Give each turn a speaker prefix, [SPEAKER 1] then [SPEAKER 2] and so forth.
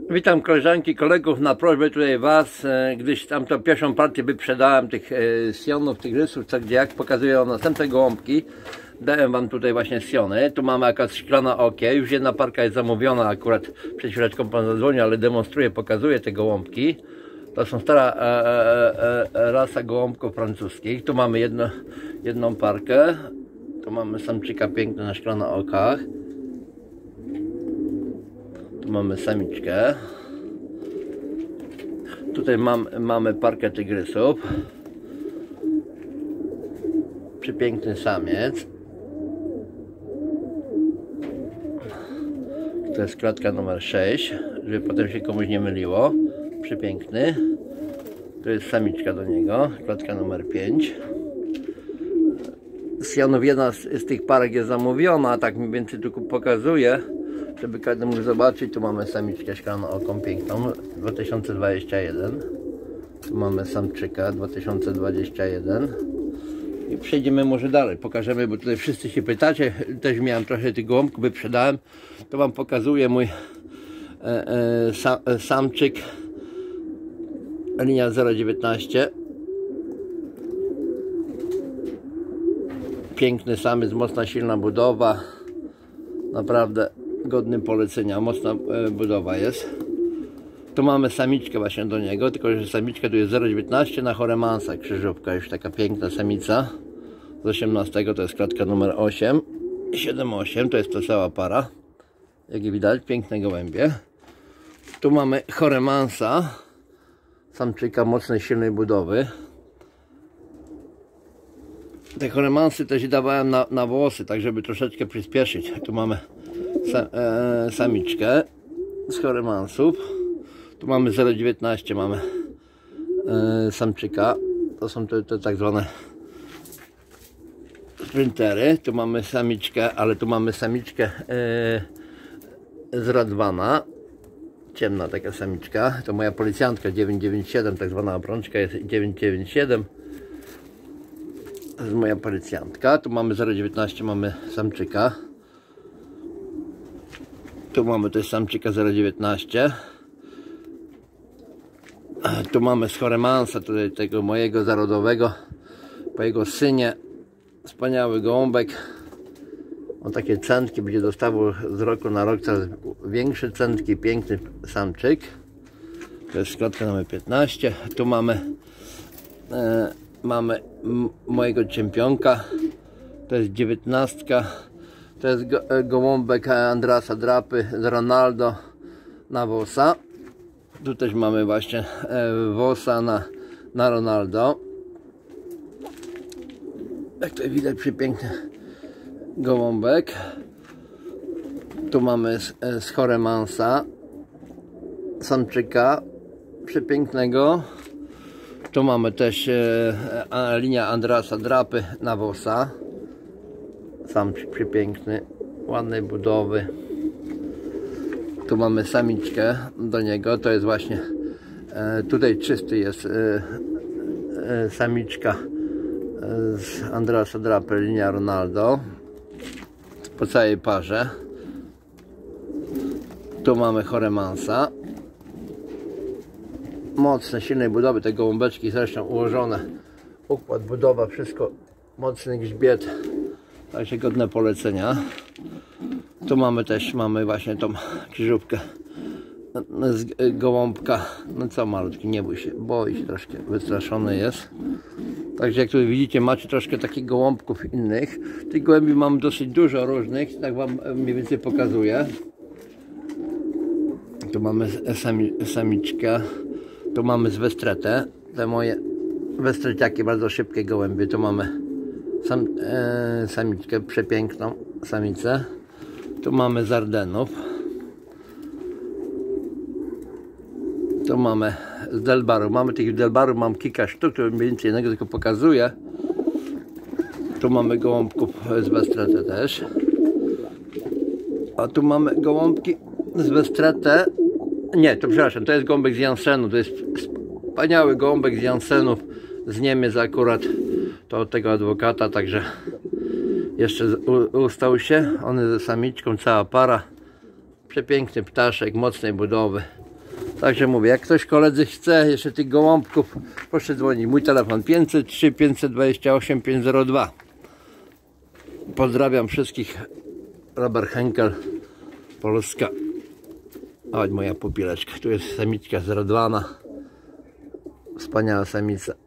[SPEAKER 1] Witam koleżanki, kolegów na prośbę tutaj was, gdyż tamtą pierwszą partię wyprzedałem tych sionów, tych rysów, co gdzie jak pokazuję następne gołąbki. Dałem wam tutaj właśnie siony, tu mamy jakaś szklana okie, już jedna parka jest zamówiona, akurat przed chwileczką pan zadzwonił, ale demonstruję, pokazuję te gołąbki. To są stara rasa gołąbków francuskich, tu mamy jedną parkę, tu mamy samczyka piękny na szklana okach. Tu mamy samiczkę. Tutaj mamy parkę tygrysów. Przepiękny samiec. To jest klatka numer 6, żeby potem się komuś nie myliło. Przepiękny. To jest samiczka do niego, klatka numer 5. Z Janów jedna z tych parek jest zamówiona, a tak mniej więcej tu pokazuję, żeby każdy mógł zobaczyć. Tu mamy samiczkę szklaną oką piękną 2021. Tu mamy samczyka 2021. I przejdziemy może dalej, pokażemy, bo tutaj wszyscy się pytacie. Też miałem trochę tych gołąbków, wyprzedałem. To wam pokazuję mój samczyk linia 019. Piękny samiec, mocna, silna budowa. Naprawdę godny polecenia, mocna budowa jest. Tu mamy samiczkę właśnie do niego, tylko że samiczka tu jest 0,19 na Choremansa, krzyżówka, już taka piękna samica z 18, to jest klatka numer 8 i 7-8, to jest to cała para, jak widać, piękne gołębie. Tu mamy Choremansa, samczyka mocnej, silnej budowy. Te Choremansy też dawałem na włosy, tak żeby troszeczkę przyspieszyć. Tu mamy samiczkę z Choremansów. Tu mamy 0,19, mamy samczyka. To są te tak zwane sprintery. Tu mamy samiczkę, ale tu mamy samiczkę z Radwana. Ciemna taka samiczka. To moja policjantka 997, tak zwana obrączka jest 997. To jest moja policjantka. Tu mamy 0,19, mamy samczyka. Tu mamy też samczyka 0,19. Tu mamy z Choremansa, tutaj tego mojego zarodowego, po jego synie. Wspaniały gołąbek. On takie centki będzie dostawał z roku na rok, coraz większe centki, piękny samczyk. To jest klatka numer 15. Tu mamy mojego czempionka, to jest 19. To jest gołąbek Andrasa Drapy z Ronaldo na Wosa. Tu też mamy właśnie Wosa na Ronaldo. Jak to widać, przepiękny gołąbek. Tu mamy z Choremansa samczyka przepięknego. Tu mamy też linia Andrasa Drapy na Wosa. Samczyk przepiękny, ładnej budowy. Tu mamy samiczkę do niego, to jest właśnie tutaj czysty jest samiczka z Andrasa Drapy, linia Ronaldo po całej parze. Tu mamy Choremansa. Mocne, silnej budowy, te gołąbeczki zresztą ułożone, układ, budowa, wszystko, mocny grzbiet, także godne polecenia. Tu mamy też, właśnie tą krzyżówkę z gołąbka, no co malutki, nie bój się, boi się troszkę, wystraszony jest. Także jak tu widzicie, macie troszkę takich gołąbków innych. Tych gołębi mam dosyć dużo różnych, tak wam mniej więcej pokazuję. Tu mamy samiczkę. Tu mamy z Westretę, te moje westreciaki, bardzo szybkie gołębie. Tu mamy samiczkę, przepiękną samicę. Tu mamy z Ardenów. Tu mamy z Delbaru. Mamy tych Delbaru, mam kilka sztuk, tu mniej więcej jednego tylko pokazuję. Tu mamy gołąbków z Westretę też. A tu mamy gołąbki z Westretę. Nie, to przepraszam, to jest gołąbek z Janssenu, to jest wspaniały gołąbek z Janssenów, z Niemiec akurat, to od tego adwokata, także jeszcze ustał się, on jest ze samiczką, cała para, przepiękny ptaszek, mocnej budowy, Także mówię, jak ktoś koledzy chce jeszcze tych gołąbków, proszę dzwonić. Mój telefon 503 528 502. Pozdrawiam wszystkich. Robert Henkel, Polska. Chodź moja pupileczka. Tu jest samiczka zrodwana. Wspaniała samica.